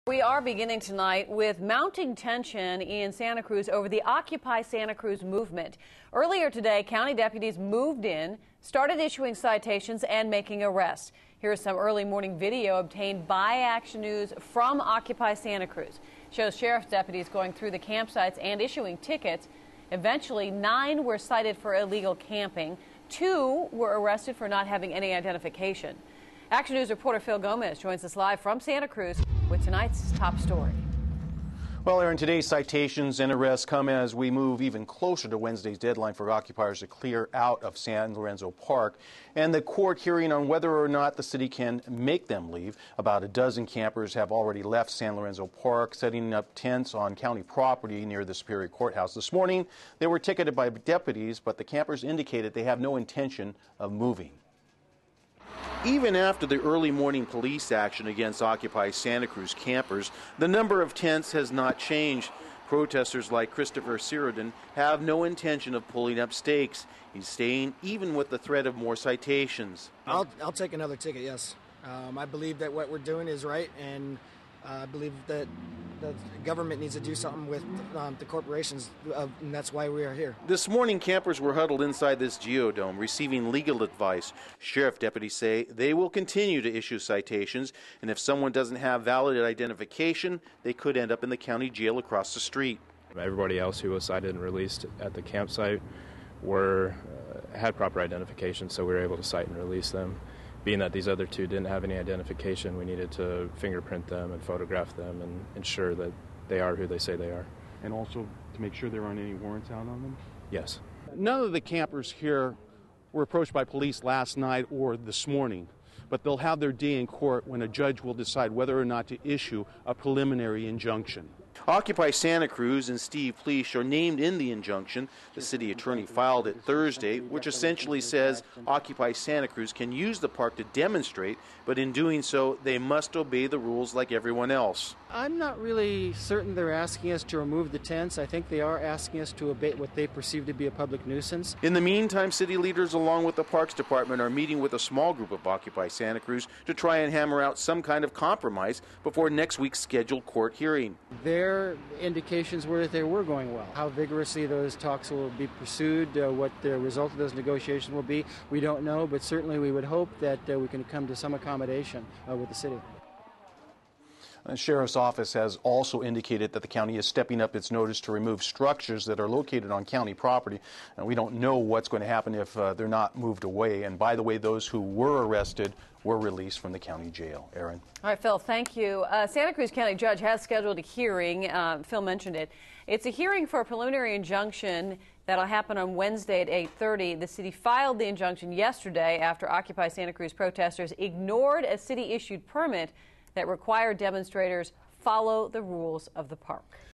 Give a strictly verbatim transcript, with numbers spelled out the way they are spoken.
We are beginning tonight with mounting tension in Santa Cruz over the Occupy Santa Cruz movement. Earlier today, county deputies moved in, started issuing citations and making arrests. Here's some early morning video obtained by Action News from Occupy Santa Cruz. Shows sheriff's deputies going through the campsites and issuing tickets. Eventually, nine were cited for illegal camping. Two were arrested for not having any identification. Action News reporter Phil Gomez joins us live from Santa Cruz with tonight's top story. Well, Aaron, today's citations and arrests come as we move even closer to Wednesday's deadline for occupiers to clear out of San Lorenzo Park and the court hearing on whether or not the city can make them leave. About a dozen campers have already left San Lorenzo Park, setting up tents on county property near the Superior Courthouse. This morning, they were ticketed by deputies, but the campers indicated they have no intention of moving. Even after the early morning police action against Occupy Santa Cruz campers, the number of tents has not changed. Protesters like Christopher Sirodin have no intention of pulling up stakes. He's staying even with the threat of more citations. I'll, I'll take another ticket, yes. Um, I believe that what we're doing is right, and uh, I believe that the government needs to do something with um, the corporations, uh, and that's why we are here. This morning, campers were huddled inside this geodome, receiving legal advice. Sheriff deputies say they will continue to issue citations, and if someone doesn't have valid identification, they could end up in the county jail across the street. Everybody else who was cited and released at the campsite were uh, had proper identification, so we were able to cite and release them. Being that these other two didn't have any identification, we needed to fingerprint them and photograph them and ensure that they are who they say they are. And also to make sure there aren't any warrants out on them? Yes. None of the campers here were approached by police last night or this morning, but they'll have their day in court when a judge will decide whether or not to issue a preliminary injunction. Occupy Santa Cruz and Steve Pleash are named in the injunction. The city attorney filed it Thursday, which essentially says Occupy Santa Cruz can use the park to demonstrate, but in doing so, they must obey the rules like everyone else. I'm not really certain they're asking us to remove the tents. I think they are asking us to abate what they perceive to be a public nuisance. In the meantime, city leaders along with the Parks Department are meeting with a small group of Occupy Santa Cruz to try and hammer out some kind of compromise before next week's scheduled court hearing. Their indications were that they were going well. How vigorously those talks will be pursued, uh, what the result of those negotiations will be, we don't know, but certainly we would hope that uh, we can come to some accommodation uh, with the city. The Sheriff's Office has also indicated that the county is stepping up its notice to remove structures that are located on county property, and we don't know what's going to happen if uh, they're not moved away. And by the way, those who were arrested were released from the county jail. Aaron. All right, Phil, thank you. Uh, Santa Cruz County judge has scheduled a hearing. Uh, Phil mentioned it. It's a hearing for a preliminary injunction that'll happen on Wednesday at eight thirty. The city filed the injunction yesterday after Occupy Santa Cruz protesters ignored a city-issued permit that required demonstrators follow the rules of the park.